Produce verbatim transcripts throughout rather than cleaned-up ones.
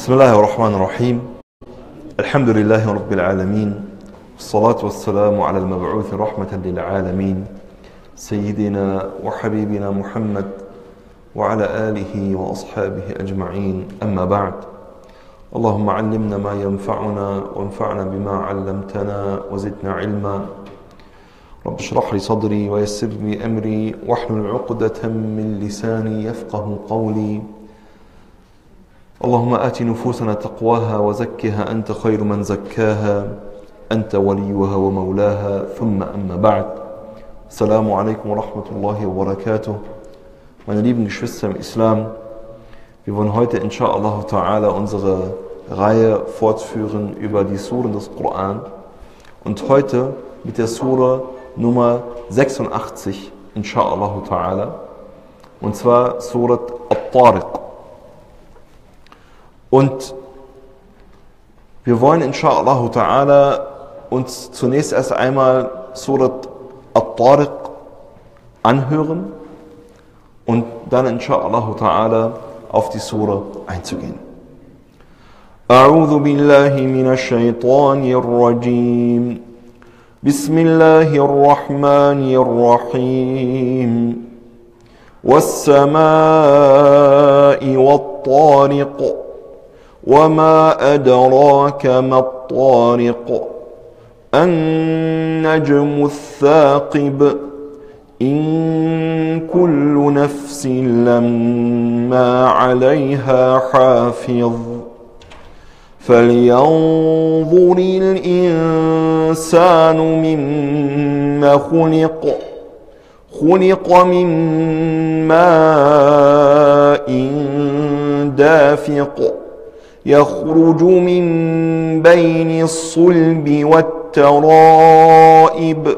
بسم الله الرحمن الرحيم الحمد لله رب العالمين والصلاة والسلام على المبعوث رحمة للعالمين سيدنا وحبيبنا محمد وعلى آله وأصحابه أجمعين أما بعد اللهم علمنا ما ينفعنا وانفعنا بما علمتنا وزدنا علما رب اشرح لي صدري ويسر لي أمري واحلل عقدة من لساني يفقه قولي اللهم آت نفوسنا تقواها وزكها أنت خير من زكاها أنت وليها ومولاها ثم أما بعد السلام عليكم ورحمة الله وبركاته. Meine lieben Geschwister im Islam, wir wollen heute inshallah ta'ala unsere Reihe fortführen über die Suren des Koran und heute mit der Sure Nummer sechsundachtzig inshallah ta'ala und zwar Surat At-Tariq. Und wir wollen inshallah ta'ala uns zunächst erst einmal Surat At-Tariq anhören und dann inshallah ta'ala auf die Sura einzugehen. A'udhu billahi minash shaitanir rajim. Bismillahir rahmanir rahim. Was-samaa'i wat-tariq. وما أدراك ما الطارق النجم الثاقب إن كل نفس لما عليها حافظ فلينظر الإنسان مما خلق خلق من ماء دافق يخرج من بين الصلب والترائب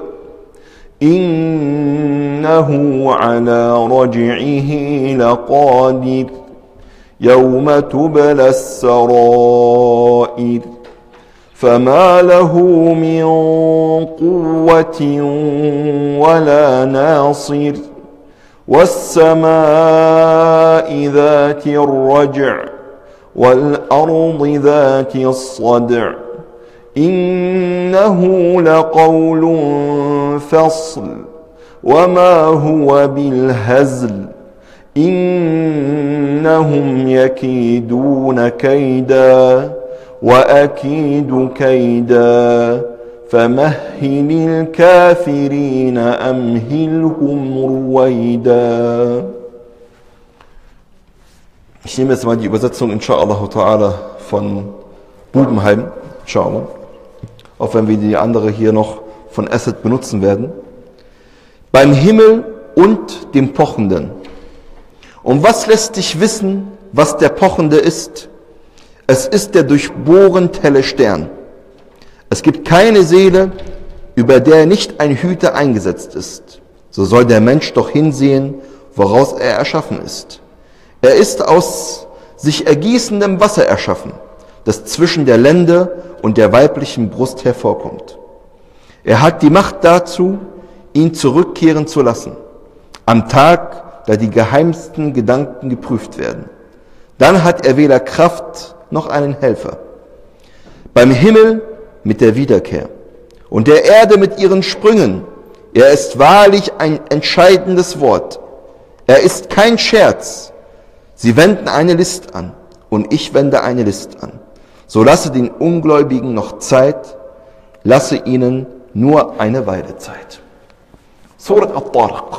إنه على رجعه لقادر يوم تبلى السرائر فما له من قوة ولا ناصر والسماء ذات الرجع والأرض ذات الصدع إنه لقول فصل وما هو بالهزل إنهم يكيدون كيدا وأكيد كيدا فمهل الكافرين أمهلهم رويدا. Ich nehme jetzt mal die Übersetzung inshallah ta'ala von Bubenheim, inshallah, auch wenn wir die andere hier noch von Asad benutzen werden. Beim Himmel und dem Pochenden. Und was lässt dich wissen, was der Pochende ist? Es ist der durchbohrend helle Stern. Es gibt keine Seele, über der nicht ein Hüter eingesetzt ist. So soll der Mensch doch hinsehen, woraus er erschaffen ist. Er ist aus sich ergießendem Wasser erschaffen, das zwischen der Lende und der weiblichen Brust hervorkommt. Er hat die Macht dazu, ihn zurückkehren zu lassen, am Tag, da die geheimsten Gedanken geprüft werden. Dann hat er weder Kraft noch einen Helfer. Beim Himmel mit der Wiederkehr und der Erde mit ihren Sprüngen. Er ist wahrlich ein entscheidendes Wort. Er ist kein Scherz. Sie wenden eine List an und ich wende eine List an. So lasse den Ungläubigen noch Zeit, lasse ihnen nur eine Weile Zeit. Surat At-Tariq.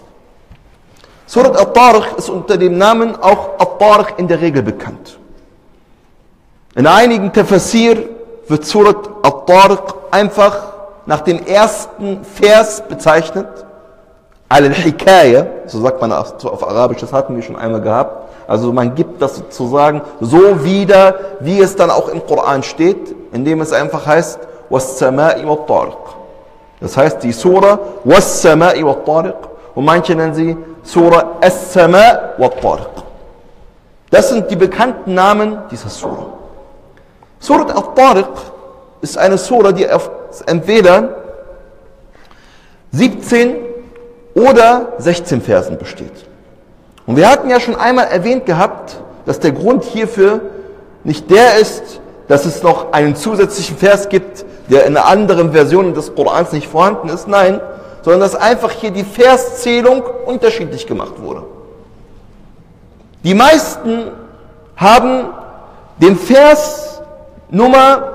Surat At-Tariq ist unter dem Namen auch At-Tariq in der Regel bekannt. In einigen Tafsir wird Surat At-Tariq einfach nach dem ersten Vers bezeichnet. Al-Hikaya, so sagt man auf Arabisch, das hatten wir schon einmal gehabt. Also man gibt das sozusagen so wieder, wie es dann auch im Koran steht, indem es einfach heißt, Was-Samaa'i wat-Tariq. Das heißt die Sura Was-Samaa'i wat-Tariq und manche nennen sie Sura As-Samaa' wat-Tariq. Das sind die bekannten Namen dieser Sura. Surat At-Tariq ist eine Sura, die auf entweder siebzehn oder sechzehn Versen besteht. Und wir hatten ja schon einmal erwähnt gehabt, dass der Grund hierfür nicht der ist, dass es noch einen zusätzlichen Vers gibt, der in einer anderen Version des Korans nicht vorhanden ist. Nein, sondern dass einfach hier die Verszählung unterschiedlich gemacht wurde. Die meisten haben den Vers Nummer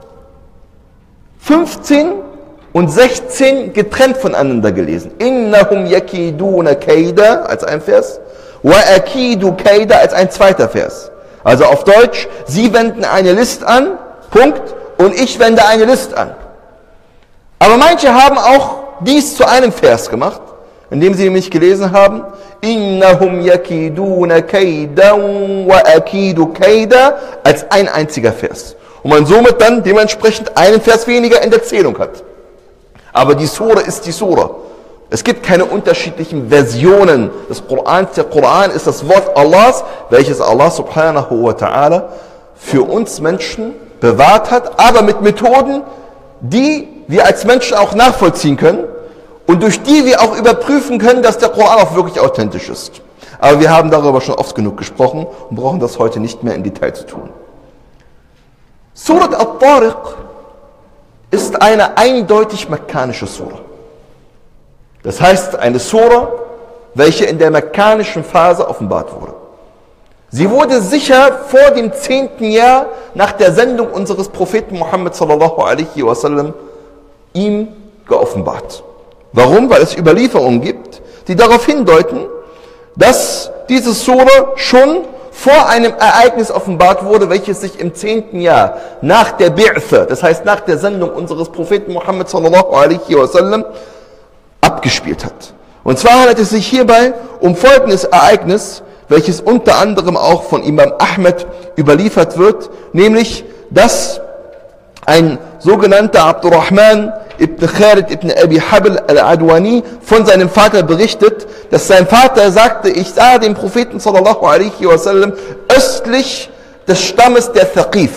fünfzehn und sechzehn getrennt voneinander gelesen. Innahum yakiduna kaida als ein Vers, wa akidu kaida als ein zweiter Vers. Also auf Deutsch, sie wenden eine List an, Punkt, und ich wende eine List an. Aber manche haben auch dies zu einem Vers gemacht, indem sie nämlich gelesen haben, Innahum yakiduna kaidan wa akidu kaida, als ein einziger Vers. Und man somit dann dementsprechend einen Vers weniger in der Zählung hat. Aber die Sura ist die Sura. Es gibt keine unterschiedlichen Versionen des Korans. Der Koran ist das Wort Allahs, welches Allah subhanahu wa ta'ala für uns Menschen bewahrt hat, aber mit Methoden, die wir als Menschen auch nachvollziehen können und durch die wir auch überprüfen können, dass der Koran auch wirklich authentisch ist. Aber wir haben darüber schon oft genug gesprochen und brauchen das heute nicht mehr im Detail zu tun. Surat al-Tariq ist eine eindeutig mekkanische Sura. Das heißt, eine Sura, welche in der mekkanischen Phase offenbart wurde. Sie wurde sicher vor dem zehnten Jahr nach der Sendung unseres Propheten Muhammad sallallahu alaihi wasallam ihm geoffenbart. Warum? Weil es Überlieferungen gibt, die darauf hindeuten, dass diese Sura schon vor einem Ereignis offenbart wurde, welches sich im zehnten Jahr nach der Bi'tha, das heißt nach der Sendung unseres Propheten Muhammad sallallahu alaihi wasallam, abgespielt hat. Und zwar handelt es sich hierbei um folgendes Ereignis, welches unter anderem auch von Imam Ahmed überliefert wird, nämlich, dass ein sogenannter Abdurrahman ibn Khalid ibn Abi Habl al-Adwani von seinem Vater berichtet, dass sein Vater sagte, ich sah den Propheten sallallahu alaihi wasallam östlich des Stammes der Thaqif.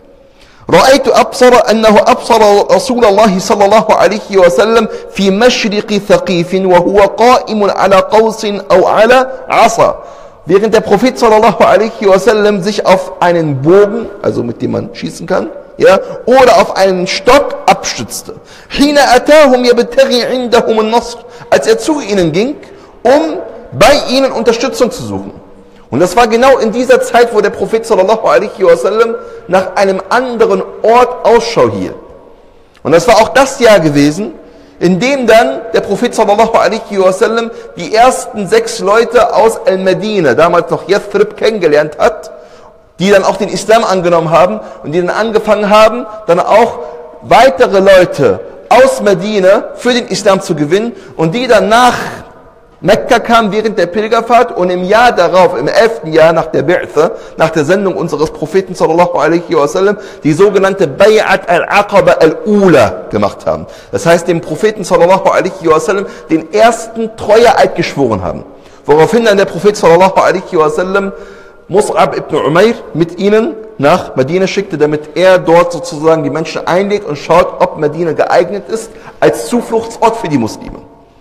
رأيت أبصر أنه أبصر رسول الله صلى الله عليه وسلم في مشرق ثقيف وهو قائم على قوس أو على عصا. Während der Prophet sallallahu alaihi wasallam sich auf einen Bogen, also mit dem man schießen kann, ja, oder auf einen Stock abstützte. حين أتاهم يبتغي عندهم النصر, als er zu ihnen ging, um bei ihnen Unterstützung zu suchen. Und das war genau in dieser Zeit, wo der Prophet sallallahu alaihi wasallam nach einem anderen Ort Ausschau hielt. Und das war auch das Jahr gewesen, in dem dann der Prophet sallallahu alaihi wasallam die ersten sechs Leute aus Al-Medina, damals noch Yathrib, kennengelernt hat, die dann auch den Islam angenommen haben und die dann angefangen haben, dann auch weitere Leute aus Medina für den Islam zu gewinnen und die dann nach Mekka kamen während der Pilgerfahrt und im Jahr darauf, im elften Jahr nach der Bi'tha, nach der Sendung unseres Propheten sallallahu alaihi wasallam, die sogenannte Bay'at al-Aqaba al-Ula gemacht haben. Das heißt, dem Propheten sallallahu alaihi wasallam den ersten Treueeid geschworen haben. Woraufhin dann der Prophet sallallahu alaihi wasallam Mus'ab ibn Umair mit ihnen nach Medina schickte, damit er dort sozusagen die Menschen einlädt und schaut, ob Medina geeignet ist als Zufluchtsort für die Muslime.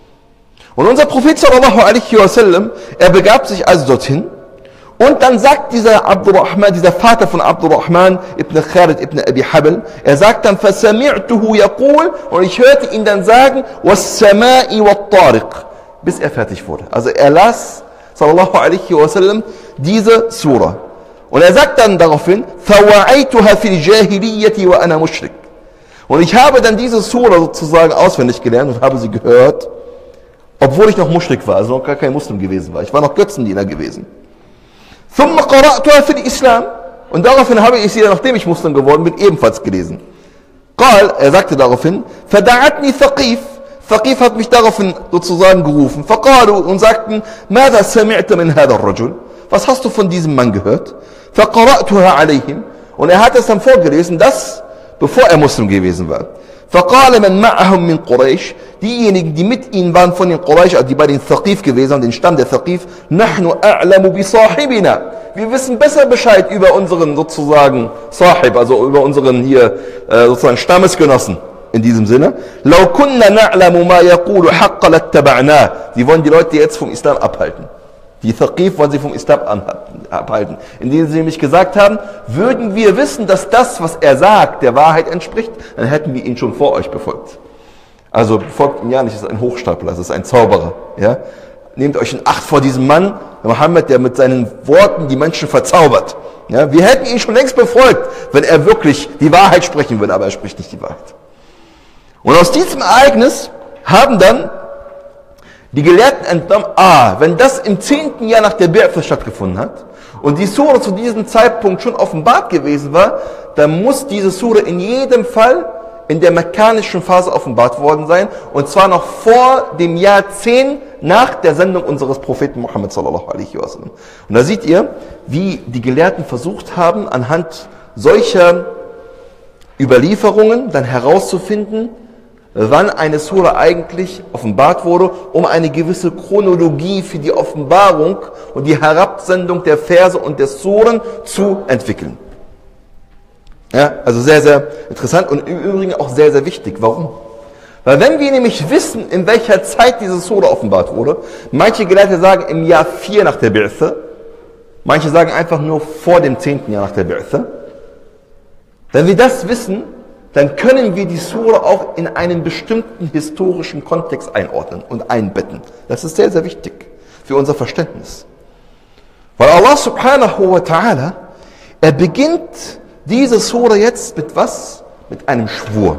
Und unser Prophet sallallahu alaihi wasallam, er begab sich also dorthin und dann sagt dieser Abdurrahman, dieser Vater von Abdurrahman ibn Khalid ibn Abi Habl, er sagt dann, فَسَمِعْتُهُ يَقُولُ, und ich hörte ihn dann sagen, وَالسَّمَاءِ وَالطَّارِقِ, bis er fertig wurde. Also er las, sallallahu alaihi wasallam, diese Sura. Und er sagt dann daraufhin, فَوَعَيْتُهَا فِي الْجَاهِلِيَّةِ وَأَنَا مُشْرِكٌ. Und ich habe dann diese Sura sozusagen auswendig gelernt und habe sie gehört, obwohl ich noch Muschrik war, also noch gar kein Muslim gewesen war. Ich war noch Götzendiener gewesen. ثُمَّ قَرَأْتُهَا فِي الْإِسْلَامِ. Und daraufhin habe ich sie, nachdem ich Muslim geworden bin, ebenfalls gelesen. قال, er sagte daraufhin, فَدَعَتْنِي ثَقِيف. Thaqif hat mich daraufhin sozusagen gerufen. فَقَالُوا, und sagten, مَاذَا سَمِعْتَ مِنْ هَذَا الرَّجُلِ. Was hast du von diesem Mann gehört? فَقَرَأْتُهَا عَلَيْهِمْ. Und er hat es dann vorgelesen, das, bevor er Muslim gewesen war. فَقَالَ مَنْ مَعَهُمْ مِنْ قُرَيْشِ. Diejenigen, die mit ihnen waren von den Quraysh, also die bei den Thaqif gewesen sind, den Stamm der Thaqif, نَحْنُ أَعْلَمُ بِصَاحِبِنَا. Wir wissen besser Bescheid über unseren sozusagen Sahib, also über unseren hier äh, sozusagen Stammesgenossen in diesem Sinne. لَوْ كُنَّا نَعْلَمُ مَا يَقُولُ حَقَّ لَاتَّبَعْنَا. Die wollen die Leute jetzt vom Islam abhalten. Die Thaqif wollen sie vom Islam abhalten, indem sie nämlich gesagt haben, würden wir wissen, dass das, was er sagt, der Wahrheit entspricht, dann hätten wir ihn schon vor euch befolgt. Also befolgt ihn ja nicht, das ist ein Hochstapler, das ist ein Zauberer. Ja? Nehmt euch in Acht vor diesem Mann, Mohammed, der mit seinen Worten die Menschen verzaubert. Ja? Wir hätten ihn schon längst befolgt, wenn er wirklich die Wahrheit sprechen würde, aber er spricht nicht die Wahrheit. Und aus diesem Ereignis haben dann die Gelehrten entnommen, ah, wenn das im zehnten Jahr nach der Bi'ath stattgefunden hat und die Sura zu diesem Zeitpunkt schon offenbart gewesen war, dann muss diese Sura in jedem Fall in der mekkanischen Phase offenbart worden sein, und zwar noch vor dem Jahr zehn nach der Sendung unseres Propheten Muhammad sallallahu alaihi wasallam. Und da seht ihr, wie die Gelehrten versucht haben, anhand solcher Überlieferungen dann herauszufinden, wann eine Sura eigentlich offenbart wurde, um eine gewisse Chronologie für die Offenbarung und die Herabsendung der Verse und der Suren zu entwickeln. Ja, also sehr, sehr interessant und im Übrigen auch sehr, sehr wichtig. Warum? Weil wenn wir nämlich wissen, in welcher Zeit diese Sura offenbart wurde, manche Gelehrte sagen im Jahr vier nach der Bi'ath, manche sagen einfach nur vor dem zehnten Jahr nach der Bi'ath. Wenn wir das wissen, dann können wir die Sura auch in einen bestimmten historischen Kontext einordnen und einbetten. Das ist sehr, sehr wichtig für unser Verständnis. Weil Allah subhanahu wa ta'ala, er beginnt diese Sura jetzt mit was? Mit einem Schwur.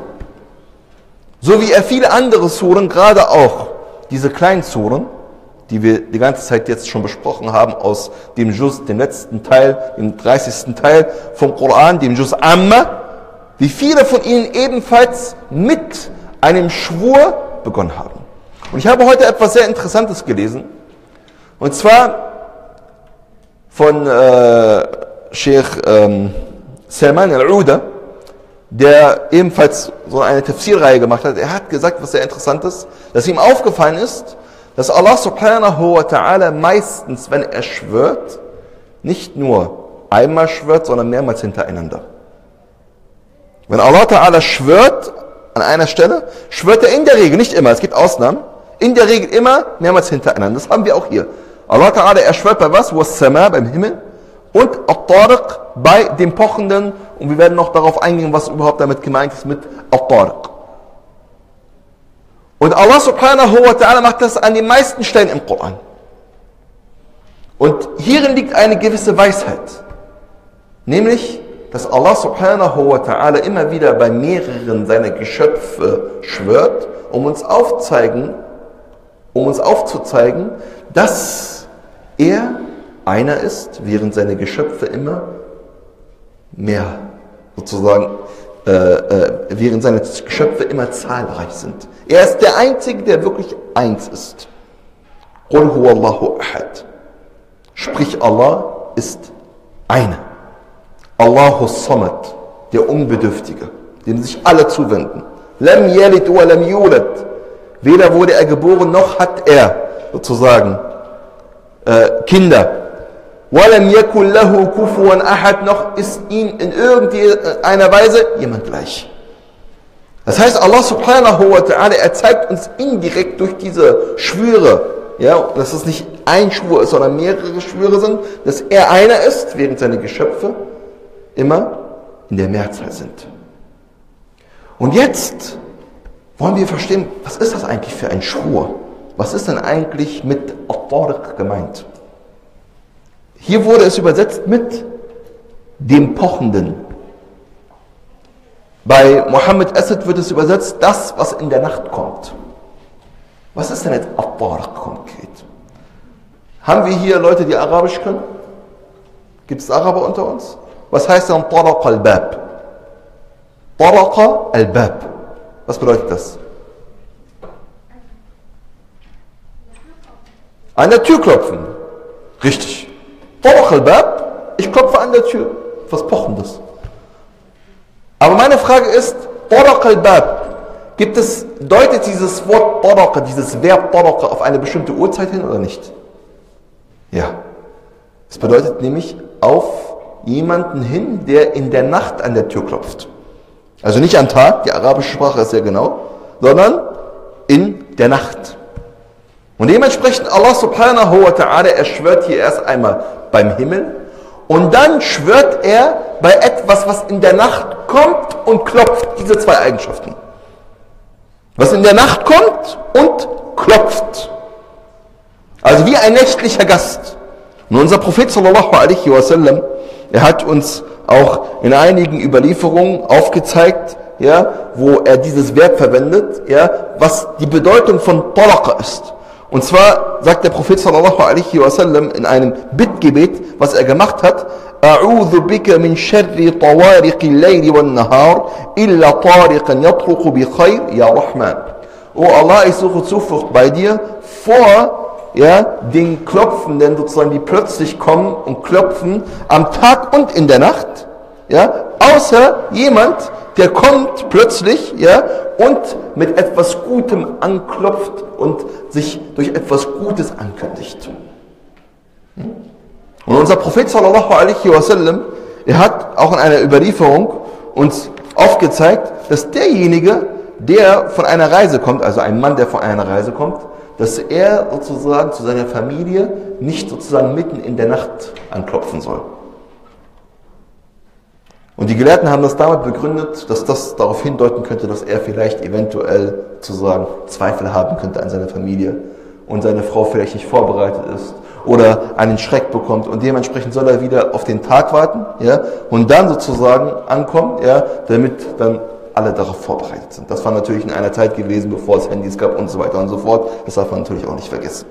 So wie er viele andere Suren, gerade auch diese kleinen Suren, die wir die ganze Zeit jetzt schon besprochen haben, aus dem Juz, dem letzten Teil, dem dreißigsten Teil vom Koran, dem Juz Amma, wie viele von ihnen ebenfalls mit einem Schwur begonnen haben. Und ich habe heute etwas sehr Interessantes gelesen, und zwar von äh, Sheikh ähm, Salman al-Uda, der ebenfalls so eine Tafsirreihe gemacht hat. Er hat gesagt, was sehr interessant ist, dass ihm aufgefallen ist, dass Allah subhanahu wa ta'ala meistens, wenn er schwört, nicht nur einmal schwört, sondern mehrmals hintereinander. Wenn Allah ta'ala schwört an einer Stelle, schwört er in der Regel, nicht immer, es gibt Ausnahmen, in der Regel immer mehrmals hintereinander. Das haben wir auch hier. Allah ta'ala, er schwört bei was? Was-Sama, beim Himmel, und At-Tariq, bei dem Pochenden, und wir werden noch darauf eingehen, was überhaupt damit gemeint ist mit At-Tariq. Und Allah subhanahu wa ta'ala macht das an den meisten Stellen im Koran. Und hierin liegt eine gewisse Weisheit, nämlich, dass Allah subhanahu wa ta'ala immer wieder bei mehreren seiner Geschöpfe schwört, um uns aufzeigen, um uns aufzuzeigen, dass er einer ist, während seine Geschöpfe immer mehr, sozusagen, äh, äh, während seine Geschöpfe immer zahlreich sind. Er ist der Einzige, der wirklich eins ist. Qul huwallahu ahad. Sprich, Allah ist einer. Allahu Samad, der Unbedürftige, dem sich alle zuwenden. Lam yalid wa lam yulad. Weder wurde er geboren, noch hat er sozusagen äh, Kinder. Wa lam yakul lahu kufuwan ahad, noch ist ihm in irgendeiner Weise jemand gleich. Das heißt, Allah subhanahu wa ta'ala, er zeigt uns indirekt durch diese Schwüre, ja, dass es nicht ein Schwur ist, sondern mehrere Schwüre sind, dass er einer ist, während seine Geschöpfe immer in der Mehrzahl sind. Und jetzt wollen wir verstehen, was ist das eigentlich für ein Schwur? Was ist denn eigentlich mit At-Tariq gemeint? Hier wurde es übersetzt mit dem Pochenden. Bei Mohammed Asad wird es übersetzt, das, was in der Nacht kommt. Was ist denn jetzt At-Tariq konkret? Haben wir hier Leute, die Arabisch können? Gibt es Araber unter uns? Was heißt dann Taraqa al-Bab? Taraqa al-Bab. Was bedeutet das? An der Tür klopfen. Richtig. Taraqa al-Bab, ich klopfe an der Tür. Was Pochendes. Aber meine Frage ist, Taraqa al-Bab, gibt es, deutet dieses Wort Taraqa, dieses Verb Taraqa auf eine bestimmte Uhrzeit hin oder nicht? Ja. Es bedeutet nämlich auf jemanden hin, der in der Nacht an der Tür klopft. Also nicht am Tag, die arabische Sprache ist sehr genau, sondern in der Nacht. Und Und dementsprechend Allah subhanahu wa ta'ala, er schwört hier erst einmal beim Himmel und dann schwört er bei etwas, was in der Nacht kommt und klopft, diese zwei Eigenschaften. Was in der Nacht kommt und klopft. Also wie ein nächtlicher Gast. Und unser Prophet sallallahu alaihi wasallam, er hat uns auch in einigen Überlieferungen aufgezeigt, ja, wo er dieses Verb verwendet, ja, was die Bedeutung von Talaqa ist. Und zwar sagt der Prophet sallallahu alaihi wasallam in einem Bittgebet, was er gemacht hat: A'udhu bika min sharri tawariqi al-layli wan-nahar illa tariqan yatruqu bi khair ya Rahman. Oh Allah, ich suche Zuflucht bei dir vor, ja, den Klopfenden sozusagen, die plötzlich kommen und klopfen am Tag und in der Nacht, ja, außer jemand, der kommt plötzlich, ja, und mit etwas Gutem anklopft und sich durch etwas Gutes ankündigt. Und unser Prophet sallallahu alaihi wasallam, er hat auch in einer Überlieferung uns aufgezeigt, dass derjenige, der von einer Reise kommt, also ein Mann, der von einer Reise kommt, dass er sozusagen zu seiner Familie nicht sozusagen mitten in der Nacht anklopfen soll. Und die Gelehrten haben das damit begründet, dass das darauf hindeuten könnte, dass er vielleicht eventuell sozusagen Zweifel haben könnte an seiner Familie und seine Frau vielleicht nicht vorbereitet ist oder einen Schreck bekommt und dementsprechend soll er wieder auf den Tag warten, ja, und dann sozusagen ankommen, ja, damit dann alle darauf vorbereitet sind. Das war natürlich in einer Zeit gewesen, bevor es Handys gab und so weiter und so fort. Das darf man natürlich auch nicht vergessen.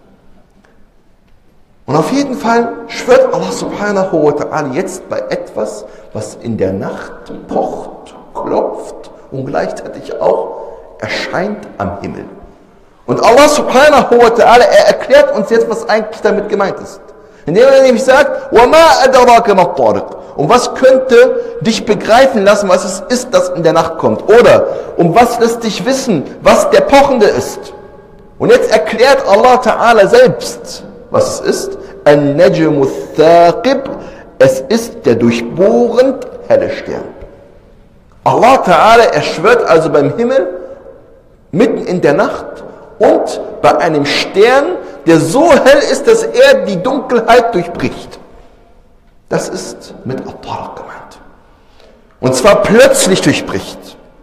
Und auf jeden Fall schwört Allah subhanahu wa ta'ala jetzt bei etwas, was in der Nacht pocht, klopft und gleichzeitig auch erscheint am Himmel. Und Allah subhanahu wa ta'ala, er erklärt uns jetzt, was eigentlich damit gemeint ist. Indem er nämlich sagt, وَمَا أَدَرَاكَ مَا الطَّارِقُ. Und was könnte dich begreifen lassen, was es ist, das in der Nacht kommt? Oder um was lässt dich wissen, was der Pochende ist? Und jetzt erklärt Allah ta'ala selbst, was es ist. An-Najmu Thaqib. Es ist der durchbohrend helle Stern. Allah ta'ala, er schwört also beim Himmel, mitten in der Nacht und bei einem Stern, der so hell ist, dass er die Dunkelheit durchbricht. Das ist mit At-Taraq gemeint. Und zwar plötzlich durchbricht.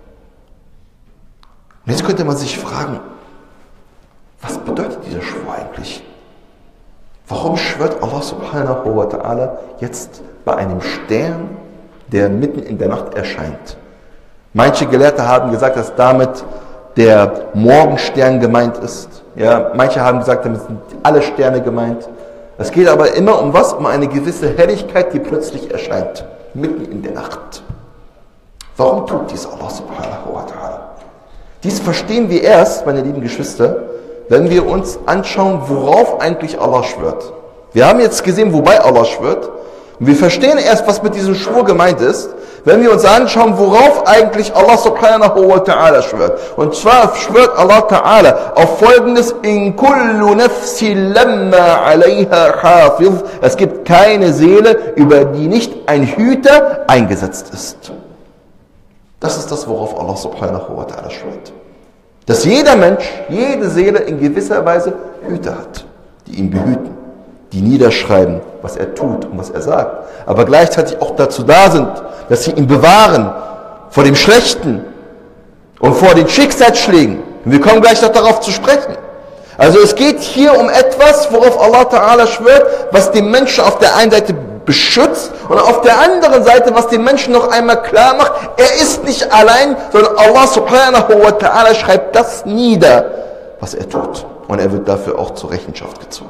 Und jetzt könnte man sich fragen, was bedeutet dieser Schwur eigentlich? Warum schwört Allah subhanahu wa ta'ala jetzt bei einem Stern, der mitten in der Nacht erscheint? Manche Gelehrte haben gesagt, dass damit der Morgenstern gemeint ist. Ja, manche haben gesagt, damit sind alle Sterne gemeint. Es geht aber immer um was? Um eine gewisse Helligkeit, die plötzlich erscheint, mitten in der Nacht. Warum tut dies Allah subhanahu wa ta'ala? Dies verstehen wir erst, meine lieben Geschwister, wenn wir uns anschauen, worauf eigentlich Allah schwört. Wir haben jetzt gesehen, wobei Allah schwört. Und wir verstehen erst, was mit diesem Schwur gemeint ist, wenn wir uns anschauen, worauf eigentlich Allah subhanahu wa ta'ala schwört. Und zwar schwört Allah ta'ala auf Folgendes: In kullu nafsi lamma alayha hafiz. Es gibt keine Seele, über die nicht ein Hüter eingesetzt ist. Das ist das, worauf Allah subhanahu wa ta'ala schwört. Dass jeder Mensch, jede Seele in gewisser Weise Hüter hat, die ihn behüten, die niederschreiben, was er tut und was er sagt, aber gleichzeitig auch dazu da sind, dass sie ihn bewahren vor dem Schlechten und vor den Schicksalsschlägen. Und wir kommen gleich noch darauf zu sprechen. Also es geht hier um etwas, worauf Allah Ta'ala schwört, was den Menschen auf der einen Seite beschützt und auf der anderen Seite, was den Menschen noch einmal klar macht, er ist nicht allein, sondern Allah Subhanahu wa Ta'ala schreibt das nieder, was er tut. Und er wird dafür auch zur Rechenschaft gezogen.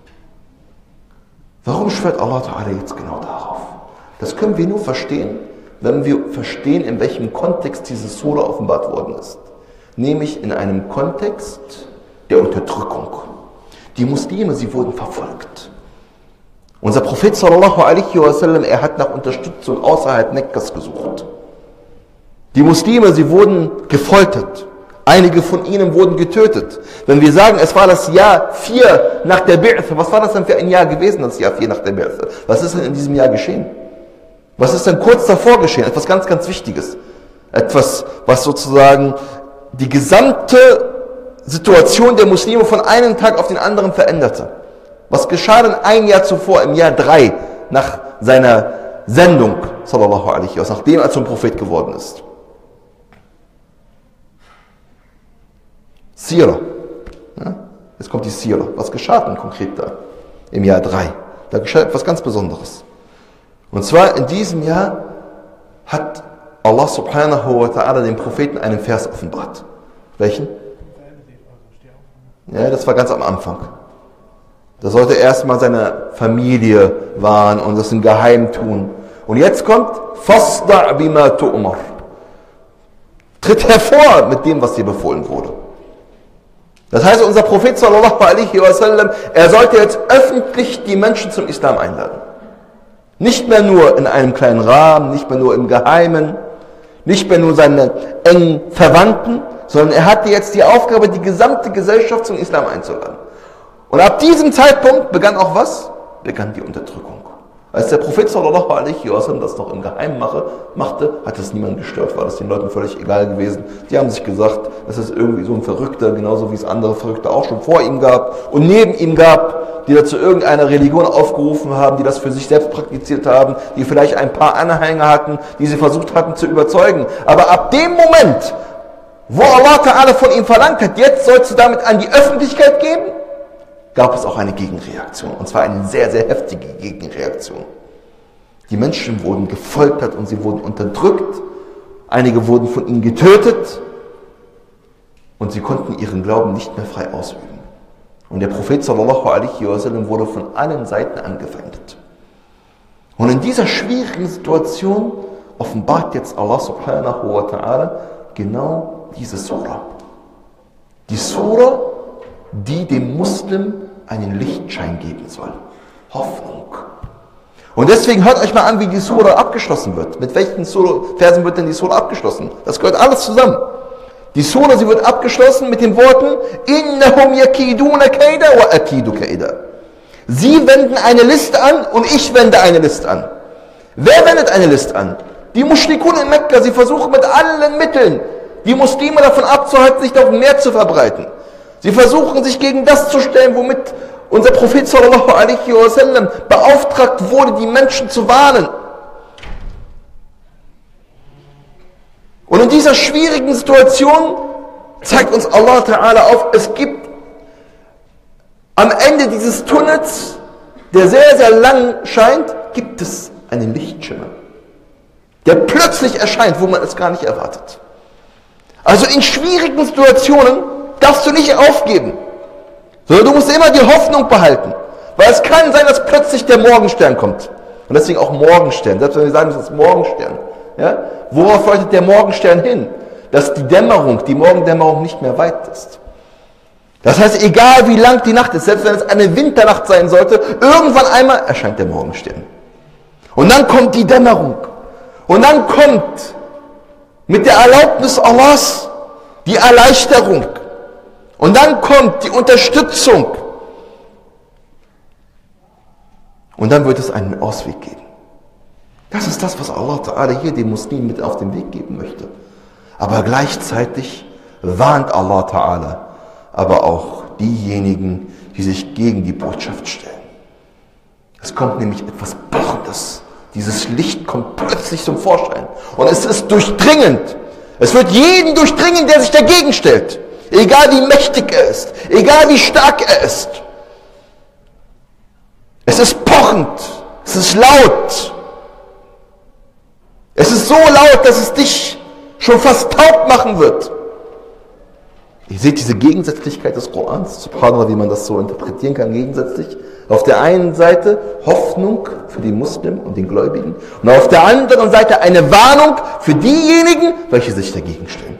Warum schwört Allah Ta'ala jetzt genau darauf? Das können wir nur verstehen, wenn wir verstehen, in welchem Kontext diese Sura offenbart worden ist. Nämlich in einem Kontext der Unterdrückung. Die Muslime, sie wurden verfolgt. Unser Prophet sallallahu alaihi wasallam, er hat nach Unterstützung außerhalb Mekkas gesucht. Die Muslime, sie wurden gefoltert. Einige von ihnen wurden getötet. Wenn wir sagen, es war das Jahr vier nach der Bi'th, was war das denn für ein Jahr gewesen, das Jahr vier nach der Bi'th? Was ist denn in diesem Jahr geschehen? Was ist denn kurz davor geschehen? Etwas ganz, ganz Wichtiges. Etwas, was sozusagen die gesamte Situation der Muslime von einem Tag auf den anderen veränderte. Was geschah denn ein Jahr zuvor, im Jahr drei, nach seiner Sendung, sallallahu alaihi wasallam, nachdem er zum Prophet geworden ist? Sira. Ja? Jetzt kommt die Sira. Was geschah denn konkret da? Im Jahr drei. Da geschah etwas ganz Besonderes. Und zwar in diesem Jahr hat Allah subhanahu wa ta'ala dem Propheten einen Vers offenbart. Welchen? Ja, das war ganz am Anfang. Da sollte er erstmal seine Familie wahren und das im Geheim tun. Und jetzt kommt Fasda' bima tu'mar. Tritt hervor mit dem, was dir befohlen wurde. Das heißt, unser Prophet sallallahu alaihi wasallam, er sollte jetzt öffentlich die Menschen zum Islam einladen. Nicht mehr nur in einem kleinen Rahmen, nicht mehr nur im Geheimen, nicht mehr nur seine engen Verwandten, sondern er hatte jetzt die Aufgabe, die gesamte Gesellschaft zum Islam einzuladen. Und ab diesem Zeitpunkt begann auch was? Begann die Unterdrückung. Als der Prophet sallallahu alaihi wasallam das noch im Geheimen mache, machte, hat es niemand gestört, war das den Leuten völlig egal gewesen. Die haben sich gesagt, das ist irgendwie so ein Verrückter, genauso wie es andere Verrückte auch schon vor ihm gab und neben ihm gab, die dazu irgendeiner Religion aufgerufen haben, die das für sich selbst praktiziert haben, die vielleicht ein paar Anhänger hatten, die sie versucht hatten zu überzeugen. Aber ab dem Moment, wo Allah Ta'ala von ihm verlangt hat, jetzt sollst du damit an die Öffentlichkeit geben, gab es auch eine Gegenreaktion. Und zwar eine sehr, sehr heftige Gegenreaktion. Die Menschen wurden gefoltert und sie wurden unterdrückt. Einige wurden von ihnen getötet. Und sie konnten ihren Glauben nicht mehr frei ausüben. Und der Prophet sallallahu alaihi wasallam wurde von allen Seiten angefeindet. Und in dieser schwierigen Situation offenbart jetzt Allah subhanahu wa ta'ala genau diese Surah. Die Surah, die dem Muslim einen Lichtschein geben soll. Hoffnung. Und deswegen hört euch mal an, wie die Surah abgeschlossen wird. Mit welchen Surah, Versen wird denn die Surah abgeschlossen? Das gehört alles zusammen. Die Surah, sie wird abgeschlossen mit den Worten Innahum yakiduna kaida wa akidu kaida. Sie wenden eine List an und ich wende eine List an. Wer wendet eine List an? Die Mushrikun in Mekka, sie versuchen mit allen Mitteln, die Muslime davon abzuhalten, sich auf dem Meer zu verbreiten. Sie versuchen sich gegen das zu stellen, womit unser Prophet sallallahu alaihi wasallam beauftragt wurde, die Menschen zu warnen. Und in dieser schwierigen Situation zeigt uns Allah Ta'ala auf, es gibt am Ende dieses Tunnels, der sehr, sehr lang scheint, gibt es einen Lichtschimmer, der plötzlich erscheint, wo man es gar nicht erwartet. Also in schwierigen Situationen darfst du nicht aufgeben, sondern du musst immer die Hoffnung behalten, weil es kann sein, dass plötzlich der Morgenstern kommt. Und deswegen auch Morgenstern, selbst wenn wir sagen, das ist Morgenstern. Ja? Worauf deutet der Morgenstern hin? Dass die Dämmerung, die Morgendämmerung nicht mehr weit ist. Das heißt, egal wie lang die Nacht ist, selbst wenn es eine Winternacht sein sollte, irgendwann einmal erscheint der Morgenstern. Und dann kommt die Dämmerung. Und dann kommt mit der Erlaubnis Allahs die Erleichterung. Und dann kommt die Unterstützung. Und dann wird es einen Ausweg geben. Das ist das, was Allah Ta'ala hier den Muslimen mit auf den Weg geben möchte. Aber gleichzeitig warnt Allah Ta'ala aber auch diejenigen, die sich gegen die Botschaft stellen. Es kommt nämlich etwas Pochendes. Dieses Licht kommt plötzlich zum Vorschein. Und es ist durchdringend. Es wird jeden durchdringen, der sich dagegen stellt. Egal wie mächtig er ist, egal wie stark er ist. Es ist pochend, es ist laut. Es ist so laut, dass es dich schon fast taub machen wird. Ihr seht diese Gegensätzlichkeit des Korans, subhanallah, wie man das so interpretieren kann, gegensätzlich. Auf der einen Seite Hoffnung für die Muslimen und den Gläubigen und auf der anderen Seite eine Warnung für diejenigen, welche sich dagegen stellen.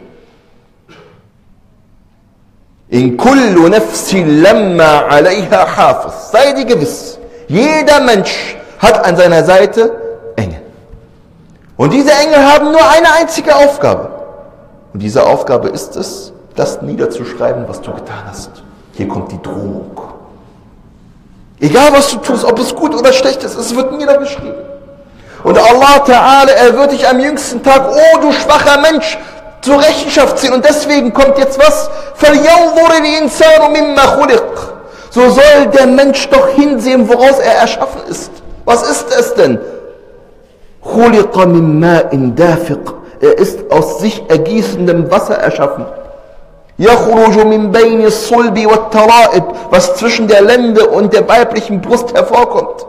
In kullu nafsin lamma alayha hafiz. Sei dir gewiss, jeder Mensch hat an seiner Seite Engel. Und diese Engel haben nur eine einzige Aufgabe. Und diese Aufgabe ist es, das niederzuschreiben, was du getan hast. Hier kommt die Drohung. Egal was du tust, ob es gut oder schlecht ist, es wird niedergeschrieben. Und Allah Ta'ala, er wird dich am jüngsten Tag, oh du schwacher Mensch, zur Rechenschaft ziehen. Und deswegen kommt jetzt was? فَلْيَنْظُرِ الْإِنسَانُ مِمَّا خُلِقَ. So soll der Mensch doch hinsehen, woraus er erschaffen ist. Was ist es denn? خُلِقَ مِن مَاءٍ دَافِقٍ. Er ist aus sich ergießendem Wasser erschaffen. يَخْرُجُ مِن بَيْنِ الصُّلْبِ وَالتَّرَائِبِ. Was zwischen der Lende und der weiblichen Brust hervorkommt.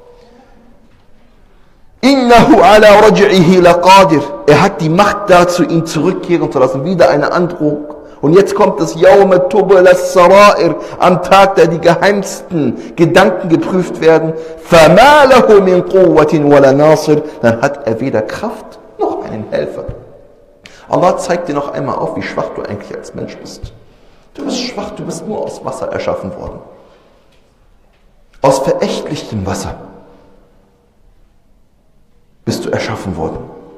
إِنَّهُ عَلَى رَجْعِهِ لَقَادِرٌ. Er hat die Macht dazu, ihn zurückkehren zu lassen. Wieder eine Androhung. Und jetzt kommt das Yawma Tubla as-Sarair, am Tag, da die geheimsten Gedanken geprüft werden. فَمَا لَهُ مِنْ قُوَّةٍ وَلَا نَاصِرٍ. Dann hat er weder Kraft noch einen Helfer. Allah zeigt dir noch einmal auf, wie schwach du eigentlich als Mensch bist. Du bist schwach, du bist nur aus Wasser erschaffen worden. Aus verächtlichem Wasser bist du erschaffen worden.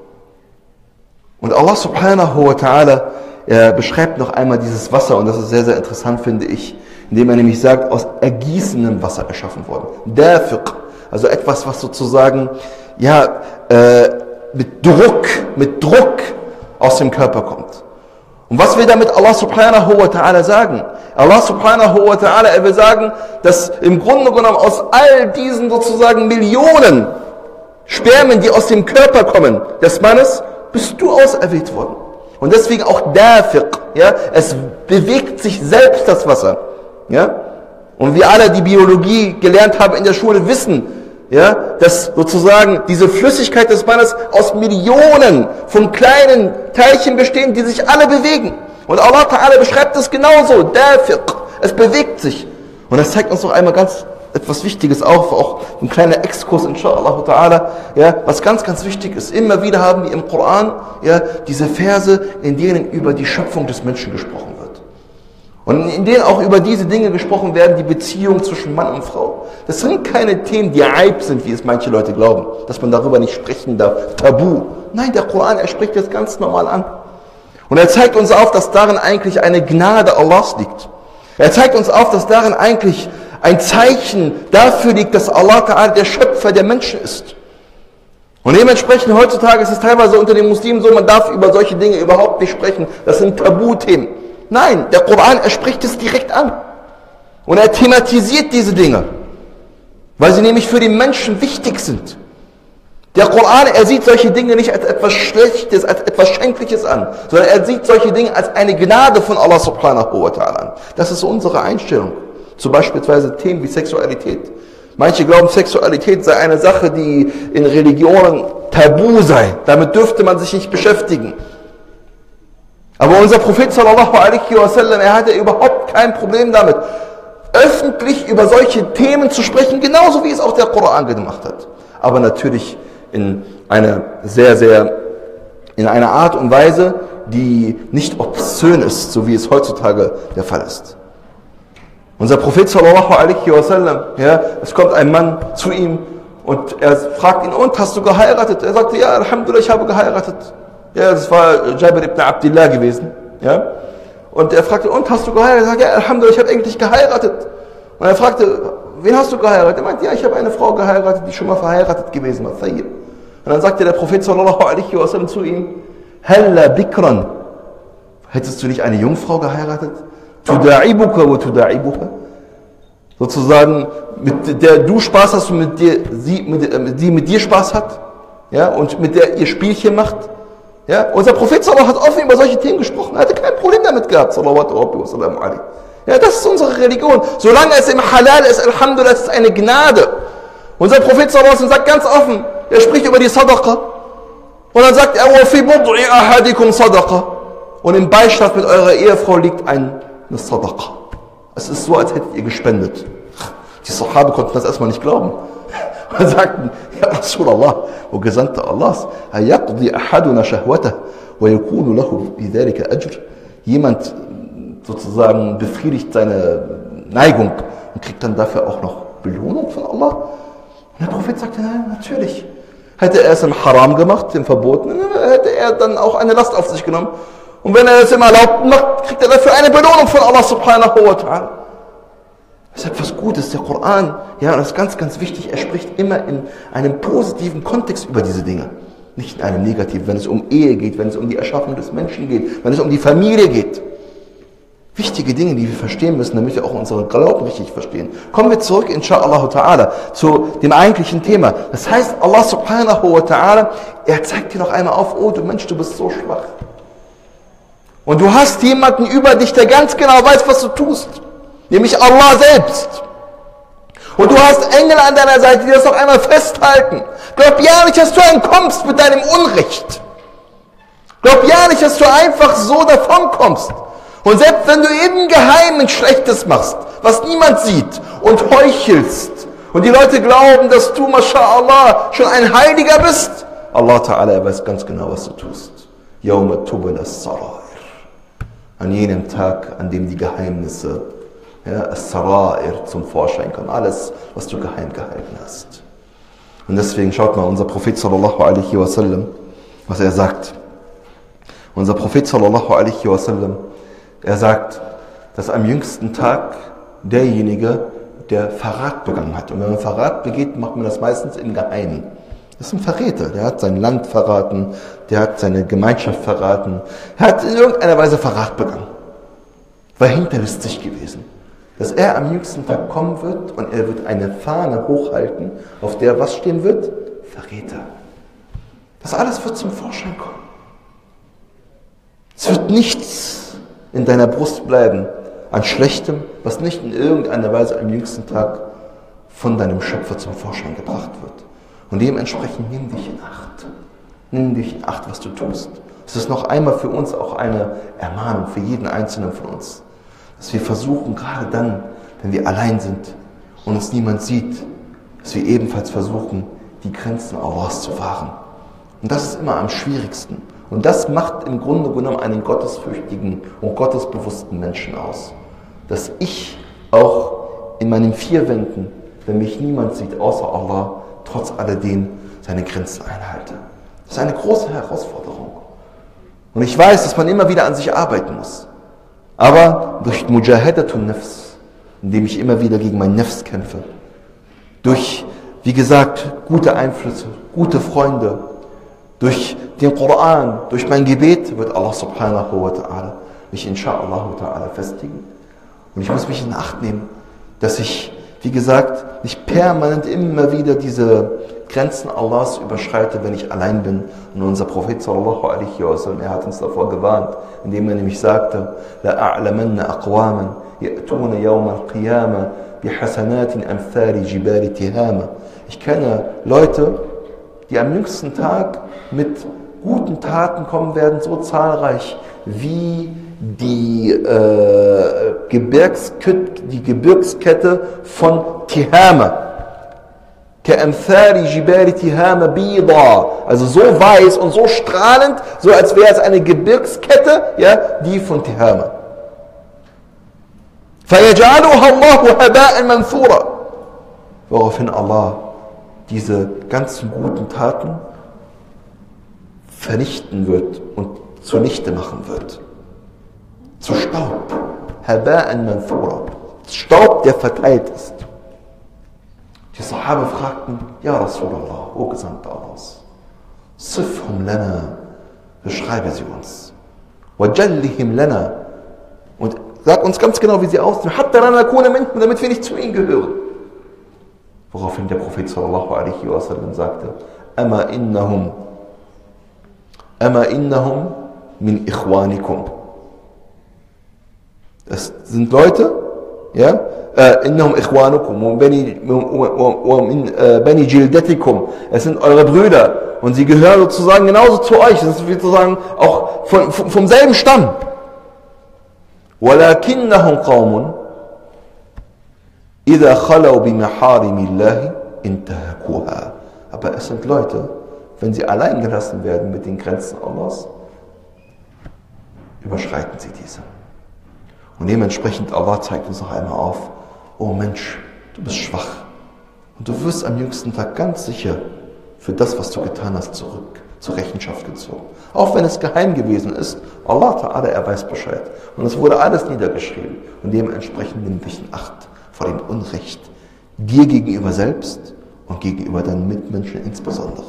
Und Allah subhanahu wa ta'ala, er beschreibt noch einmal dieses Wasser, und das ist sehr, sehr interessant, finde ich, indem er nämlich sagt, aus ergießendem Wasser erschaffen worden. Dafiq, also etwas, was sozusagen, ja, äh, mit Druck, mit Druck aus dem Körper kommt. Und was will damit Allah subhanahu wa ta'ala sagen? Allah subhanahu wa ta'ala, er will sagen, dass im Grunde genommen aus all diesen sozusagen Millionen Spermien, die aus dem Körper kommen des Mannes, bist du auserwählt worden. Und deswegen auch Dafiq, ja, es bewegt sich selbst das Wasser, ja. Und wir alle, die Biologie gelernt haben in der Schule, wissen, ja, dass sozusagen diese Flüssigkeit des Mannes aus Millionen von kleinen Teilchen bestehen, die sich alle bewegen. Und Allah Ta'ala beschreibt es genauso, Dafiq, es bewegt sich. Und das zeigt uns noch einmal ganz etwas Wichtiges auf, auch ein kleiner Exkurs, inshallah ta'ala, ja, was ganz, ganz wichtig ist. Immer wieder haben wir im Koran, ja, diese Verse, in denen über die Schöpfung des Menschen gesprochen wird. Und in denen auch über diese Dinge gesprochen werden, die Beziehung zwischen Mann und Frau. Das sind keine Themen, die Eib sind, wie es manche Leute glauben, dass man darüber nicht sprechen darf, Tabu. Nein, der Koran, er spricht das ganz normal an. Und er zeigt uns auf, dass darin eigentlich eine Gnade Allahs liegt. Er zeigt uns auf, dass darin eigentlich ein Zeichen dafür liegt, dass Allah Ta'ala der Schöpfer der Menschen ist. Und dementsprechend heutzutage ist es teilweise unter den Muslimen so, man darf über solche Dinge überhaupt nicht sprechen. Das sind Tabuthemen. Nein, der Koran, er spricht es direkt an. Und er thematisiert diese Dinge, weil sie nämlich für den Menschen wichtig sind. Der Koran, er sieht solche Dinge nicht als etwas Schlechtes, als etwas Schändliches an, sondern er sieht solche Dinge als eine Gnade von Allah subhanahu wa ta'ala an. Das ist unsere Einstellung. Zum Beispiel Themen wie Sexualität. Manche glauben, Sexualität sei eine Sache, die in Religionen tabu sei. Damit dürfte man sich nicht beschäftigen. Aber unser Prophet sallallahu alaihi wasallam, er hatte überhaupt kein Problem damit, öffentlich über solche Themen zu sprechen, genauso wie es auch der Koran gemacht hat. Aber natürlich in einer sehr, sehr, in einer Art und Weise, die nicht obszön ist, so wie es heutzutage der Fall ist. Unser Prophet sallallahu alaihi wasallam, ja, es kommt ein Mann zu ihm und er fragt ihn, und hast du geheiratet? Er sagte, ja, Alhamdulillah, ich habe geheiratet. Ja, das war Jabir ibn Abdullah gewesen, ja. Und er fragte, und hast du geheiratet? Er sagte, ja, Alhamdulillah, ich habe eigentlich geheiratet. Und er fragte, wen hast du geheiratet? Er meinte, ja, ich habe eine Frau geheiratet, die schon mal verheiratet gewesen war. Und dann sagte der Prophet sallallahu alaihi wasallam zu ihm, Halla bikran, hättest du nicht eine Jungfrau geheiratet? Tuda'ibuka wa tuda'ibuha. Sozusagen, mit der du Spaß hast und mit der sie mit, äh, die mit dir Spaß hat, ja, und mit der ihr Spielchen macht. Ja, unser Prophet sallallahu hat offen über solche Themen gesprochen, er hatte kein Problem damit gehabt, sallallahu alaihi. Ja, das ist unsere Religion. Solange es im Halal ist, Alhamdulillah, es ist eine Gnade. Unser Prophet sallallahu sagt ganz offen, er spricht über die Sadaqa. Und dann sagt er, wa fi bud'i ahadikum Sadaqa. Und im Beistand mit eurer Ehefrau liegt ein eine Sadaqa. Es ist so, als hättet ihr gespendet. Die Sahabe konnten das erstmal nicht glauben. Und sagten, ja Rasulallah, o Gesandter Allahs, ayaqdi ahaduna shahwatah wa yakunu lahu bidhalika ajr. Jemand sozusagen befriedigt seine Neigung und kriegt dann dafür auch noch Belohnung von Allah. Und der Prophet sagte, nein, natürlich. Hätte er es im Haram gemacht, im Verbotenen, hätte er dann auch eine Last auf sich genommen. Und wenn er es im Erlaubten macht, kriegt er dafür eine Belohnung von Allah subhanahu wa ta'ala. Das ist etwas Gutes, der Koran, ja, und das ist ganz, ganz wichtig, er spricht immer in einem positiven Kontext über diese Dinge. Nicht in einem negativen, wenn es um Ehe geht, wenn es um die Erschaffung des Menschen geht, wenn es um die Familie geht. Wichtige Dinge, die wir verstehen müssen, damit wir auch unseren Glauben richtig verstehen. Kommen wir zurück, inshallah ta'ala, zu dem eigentlichen Thema. Das heißt, Allah subhanahu wa ta'ala, er zeigt dir noch einmal auf, oh du Mensch, du bist so schwach. Und du hast jemanden über dich, der ganz genau weiß, was du tust. Nämlich Allah selbst. Und du hast Engel an deiner Seite, die das noch einmal festhalten. Glaub ja nicht, dass du entkommst mit deinem Unrecht. Glaub ja nicht, dass du einfach so davonkommst. Und selbst wenn du im Geheimen Schlechtes machst, was niemand sieht, und heuchelst, und die Leute glauben, dass du, MashaAllah, schon ein Heiliger bist, Allah Ta'ala, er weiß ganz genau, was du tust. Yawma tubla as-sarair. An jenem Tag, an dem die Geheimnisse, ja, as-sarair, zum Vorschein kommen. Alles, was du geheim gehalten hast. Und deswegen schaut mal, unser Prophet sallallahu alaihi wasallam, was er sagt. Unser Prophet sallallahu alaihi wasallam, er sagt, dass am jüngsten Tag derjenige, der Verrat begangen hat. Und wenn man Verrat begeht, macht man das meistens im Geheimen. Das ist ein Verräter. Der hat sein Land verraten, der hat seine Gemeinschaft verraten. Er hat in irgendeiner Weise Verrat begangen. War hinterlistig gewesen. Dass er am jüngsten Tag kommen wird und er wird eine Fahne hochhalten, auf der was stehen wird? Verräter. Das alles wird zum Vorschein kommen. Es wird nichts in deiner Brust bleiben an Schlechtem, was nicht in irgendeiner Weise am jüngsten Tag von deinem Schöpfer zum Vorschein gebracht wird. Und dementsprechend nimm dich in Acht. Nimm dich in Acht, was du tust. Es ist noch einmal für uns auch eine Ermahnung, für jeden Einzelnen von uns, dass wir versuchen, gerade dann, wenn wir allein sind und uns niemand sieht, dass wir ebenfalls versuchen, die Grenzen Allahs zu wahren. Und das ist immer am schwierigsten. Und das macht im Grunde genommen einen gottesfürchtigen und gottesbewussten Menschen aus. Dass ich auch in meinen vier Wänden, wenn mich niemand sieht außer Allah, trotz alledem seine Grenzen einhalte. Das ist eine große Herausforderung. Und ich weiß, dass man immer wieder an sich arbeiten muss. Aber durch Mujahadatun Nafs, indem ich immer wieder gegen mein Nafs kämpfe, durch, wie gesagt, gute Einflüsse, gute Freunde, durch den Koran, durch mein Gebet wird Allah subhanahu wa ta'ala mich insha'Allah ta'ala festigen. Und ich muss mich in Acht nehmen, dass ich, wie gesagt, nicht permanent immer wieder diese Grenzen Allahs überschreite, wenn ich allein bin. Und unser Prophet sallallahu alaihi wasallam, er hat uns davor gewarnt, indem er nämlich sagte, La a'lamanna aqwaman ya'tuna yawma al-qiyama bihasanatin amthali jibali tihama. Ich kenne Leute, die am jüngsten Tag mit guten Taten kommen werden, so zahlreich wie die, äh, Gebirgskette, die Gebirgskette von Tihama. Ka'amthali jibali Tihama bida. Also so weiß und so strahlend, so als wäre es eine Gebirgskette, ja, die von Tihama. فَيَجْعَلُهَا اللَّهُ هَبَاءً مَنْثُورًا. Woraufhin Allah diese ganzen guten Taten vernichten wird und zunichte machen wird. Zu Staub. Haba'an manthura. Staub, der verteilt ist. Die Sahaba fragten, Ja Rasulallah, O Gesandter Allahs, Sifhum lana, beschreibe sie uns. Wajallihim lana, und sag uns ganz genau, wie sie aussehen, hatta lana kuna minhum, damit wir nicht zu ihnen gehören. Woraufhin der Prophet sallallahu alaihi wasallam sagte, Ama innahum, Ama innahum min ikhwanikum. Das sind Leute, ja, innahum ikhwanukum wa min bani jildatikum. Es sind eure Brüder und sie gehören sozusagen genauso zu euch. Das ist sozusagen auch von, vom selben Stamm. Walakinnahum qawmun إِذَا خَلَوْا بِمَحَارِمِ اللَّهِ انْتَهَكُوهَا. Aber es sind Leute, wenn sie allein gelassen werden mit den Grenzen Allahs, überschreiten sie diese. Und dementsprechend, Allah zeigt uns noch einmal auf, oh Mensch, du bist schwach. Und du wirst am jüngsten Tag ganz sicher für das, was du getan hast, zurück zur Rechenschaft gezogen. Auch wenn es geheim gewesen ist, Allah Ta'ala, er weiß Bescheid. Und es wurde alles niedergeschrieben. Und dementsprechend nimm dich in Acht vor dem Unrecht, dir gegenüber selbst und gegenüber deinen Mitmenschen insbesondere.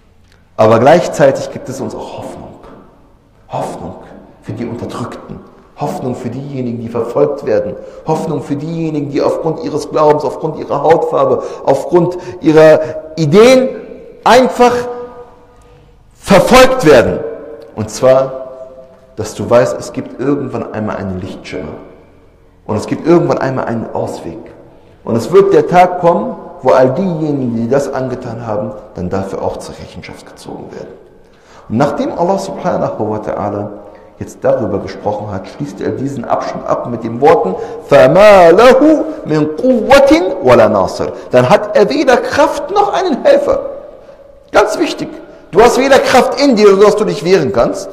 Aber gleichzeitig gibt es uns auch Hoffnung. Hoffnung für die Unterdrückten. Hoffnung für diejenigen, die verfolgt werden. Hoffnung für diejenigen, die aufgrund ihres Glaubens, aufgrund ihrer Hautfarbe, aufgrund ihrer Ideen einfach verfolgt werden. Und zwar, dass du weißt, es gibt irgendwann einmal einen Lichtschimmer. Und es gibt irgendwann einmal einen Ausweg. Und es wird der Tag kommen, wo all diejenigen, die das angetan haben, dann dafür auch zur Rechenschaft gezogen werden. Und nachdem Allah subhanahu wa ta'ala jetzt darüber gesprochen hat, schließt er diesen Abschnitt ab mit den Worten فَمَا لَهُ مِنْ قُوَّةٍ وَلَا نَاصِرٍ. Dann hat er weder Kraft noch einen Helfer. Ganz wichtig. Du hast weder Kraft in dir, sodass du dich wehren kannst,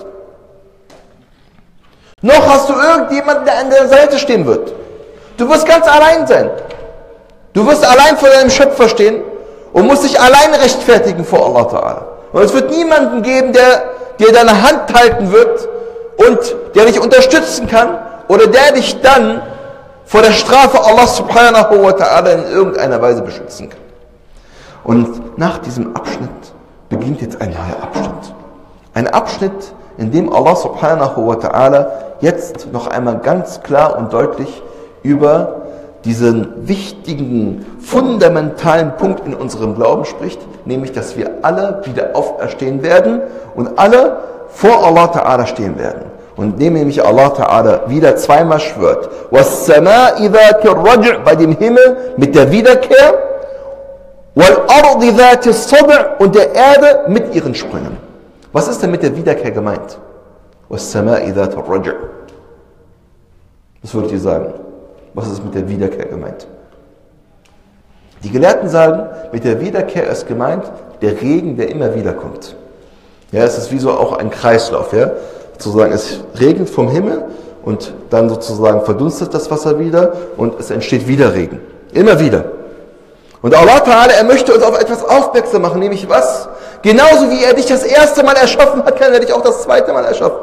noch hast du irgendjemanden, der an der Seite stehen wird. Du wirst ganz allein sein. Du wirst allein vor deinem Schöpfer stehen und musst dich allein rechtfertigen vor Allah Ta'ala. Und es wird niemanden geben, der dir deine Hand halten wird und der dich unterstützen kann oder der dich dann vor der Strafe Allah Subhanahu wa Ta'ala in irgendeiner Weise beschützen kann. Und nach diesem Abschnitt beginnt jetzt ein neuer Abschnitt. Ein Abschnitt, in dem Allah Subhanahu wa Ta'ala jetzt noch einmal ganz klar und deutlich über diesen wichtigen, fundamentalen Punkt in unserem Glauben spricht, nämlich, dass wir alle wieder auferstehen werden und alle vor Allah Ta'ala stehen werden. Und indem nämlich Allah Ta'ala wieder zweimal schwört, وَالسَّمَاءِ ذَاتِ الرَّجْعِ, bei dem Himmel mit der Wiederkehr, وَالْأَرْضِ ذَاتِ الصَّدْعِ, und der Erde mit ihren Sprüngen. Was ist denn mit der Wiederkehr gemeint? وَالسَّمَاءِ ذَاتِ الرَّجْعِ. Was würdet ihr sagen? Was ist mit der Wiederkehr gemeint? Die Gelehrten sagen, mit der Wiederkehr ist gemeint der Regen, der immer wieder kommt. Ja, es ist wie so auch ein Kreislauf. Ja? Sozusagen, es regnet vom Himmel und dann sozusagen verdunstet das Wasser wieder und es entsteht wieder Regen. Immer wieder. Und Allah Ta'ala, er möchte uns auf etwas aufmerksam machen, nämlich was? Genauso wie er dich das erste Mal erschaffen hat, kann er dich auch das zweite Mal erschaffen.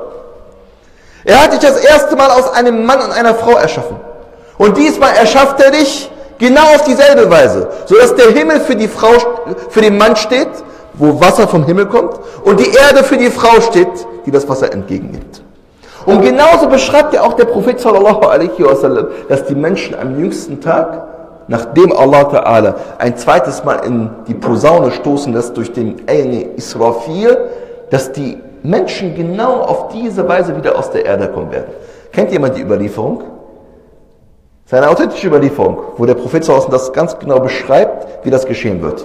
Er hat dich das erste Mal aus einem Mann und einer Frau erschaffen. Und diesmal erschafft er dich genau auf dieselbe Weise, sodass der Himmel für die Frau, für den Mann steht, wo Wasser vom Himmel kommt, und die Erde für die Frau steht, die das Wasser entgegennimmt. Und genauso beschreibt ja auch der Prophet sallallahu alaihi wasallam, dass die Menschen am jüngsten Tag, nachdem Allah Ta'ala ein zweites Mal in die Posaune stoßen lässt durch den Ayn Israfil, dass die Menschen genau auf diese Weise wieder aus der Erde kommen werden. Kennt jemand die Überlieferung? Das ist eine authentische Überlieferung, wo der Prophet sallallahu das ganz genau beschreibt, wie das geschehen wird.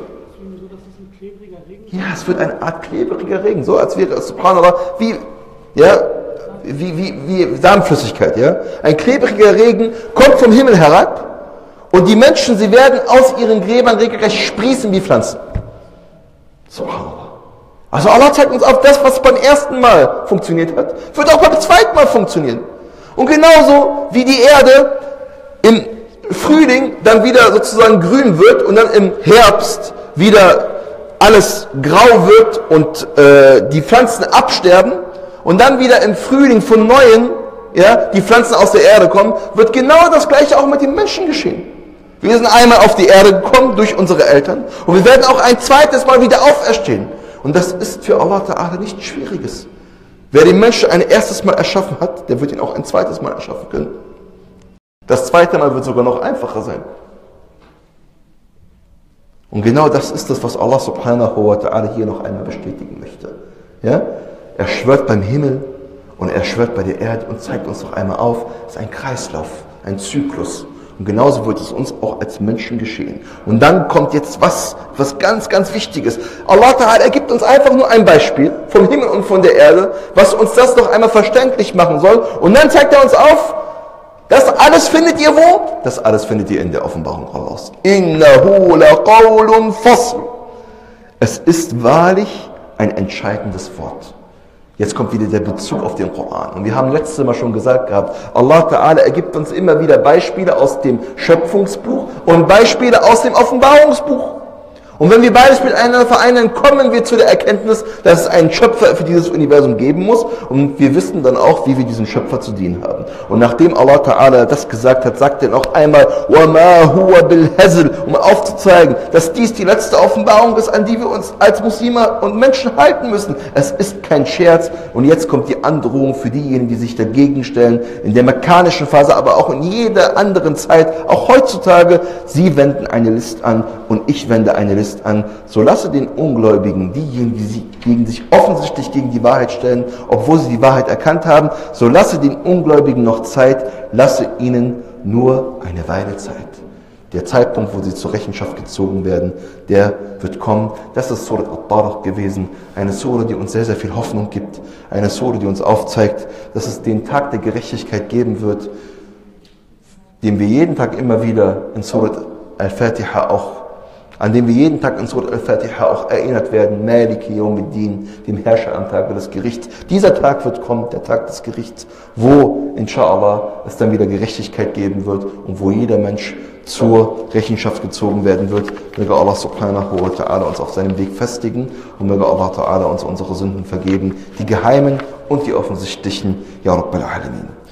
Ja, es wird eine Art klebriger Regen, so als wäre es, subhanallah, wie, ja, wie, wie, wie Samenflüssigkeit, ja. Ein klebriger Regen kommt vom Himmel herab und die Menschen, sie werden aus ihren Gräbern regelrecht sprießen wie Pflanzen. Subhanallah. Also Allah zeigt uns auf, das, was beim ersten Mal funktioniert hat, wird auch beim zweiten Mal funktionieren. Und genauso wie die Erde im Frühling dann wieder sozusagen grün wird und dann im Herbst wieder alles grau wird und äh, die Pflanzen absterben und dann wieder im Frühling von Neuem, ja, die Pflanzen aus der Erde kommen, wird genau das Gleiche auch mit den Menschen geschehen. Wir sind einmal auf die Erde gekommen durch unsere Eltern und wir werden auch ein zweites Mal wieder auferstehen. Und das ist für Allah Ta'ala nichts Schwieriges. Wer den Menschen ein erstes Mal erschaffen hat, der wird ihn auch ein zweites Mal erschaffen können. Das zweite Mal wird sogar noch einfacher sein. Und genau das ist das, was Allah Subhanahu wa Ta'ala hier noch einmal bestätigen möchte. Ja? Er schwört beim Himmel und er schwört bei der Erde und zeigt uns noch einmal auf, es ist ein Kreislauf, ein Zyklus. Und genauso wird es uns auch als Menschen geschehen. Und dann kommt jetzt was, was ganz, ganz Wichtiges. Allah Ta'ala, er gibt uns einfach nur ein Beispiel vom Himmel und von der Erde, was uns das noch einmal verständlich machen soll. Und dann zeigt er uns auf, das alles findet ihr wo? Das alles findet ihr in der Offenbarung heraus. Innahu laqawlun fasl. Es ist wahrlich ein entscheidendes Wort. Jetzt kommt wieder der Bezug auf den Koran. Und wir haben letztes Mal schon gesagt gehabt, Allah Ta'ala ergibt uns immer wieder Beispiele aus dem Schöpfungsbuch und Beispiele aus dem Offenbarungsbuch. Und wenn wir beides miteinander vereinen, kommen wir zu der Erkenntnis, dass es einen Schöpfer für dieses Universum geben muss. Und wir wissen dann auch, wie wir diesem Schöpfer zu dienen haben. Und nachdem Allah Ta'ala das gesagt hat, sagt er noch einmal, وَمَا هُوَ بِالْهَزْلِ, um aufzuzeigen, dass dies die letzte Offenbarung ist, an die wir uns als Muslime und Menschen halten müssen. Es ist kein Scherz. Und jetzt kommt die Androhung für diejenigen, die sich dagegen stellen, in der mekkanischen Phase, aber auch in jeder anderen Zeit, auch heutzutage. Sie wenden eine List an und ich wende eine List an. So lasse den Ungläubigen, diejenigen, die sie gegen sich offensichtlich gegen die Wahrheit stellen, obwohl sie die Wahrheit erkannt haben, so lasse den Ungläubigen noch Zeit, lasse ihnen nur eine Weile Zeit. Der Zeitpunkt, wo sie zur Rechenschaft gezogen werden, der wird kommen. Das ist Surat At-Tariq gewesen. Eine Sura, die uns sehr, sehr viel Hoffnung gibt. Eine Sura, die uns aufzeigt, dass es den Tag der Gerechtigkeit geben wird, den wir jeden Tag immer wieder in Surat Al-Fatiha auch, an dem wir jeden Tag in Surat Al-Fatiha auch erinnert werden, Maliki Yawmiddin, dem Herrscher am Tage des Gerichts. Dieser Tag wird kommen, der Tag des Gerichts, wo, inshallah, es dann wieder Gerechtigkeit geben wird und wo jeder Mensch zur Rechenschaft gezogen werden wird. Möge Allah subhanahu wa ta'ala uns auf seinem Weg festigen und möge Allah ta'ala uns unsere Sünden vergeben, die geheimen und die offensichtlichen. Ya Rabbil Alamin.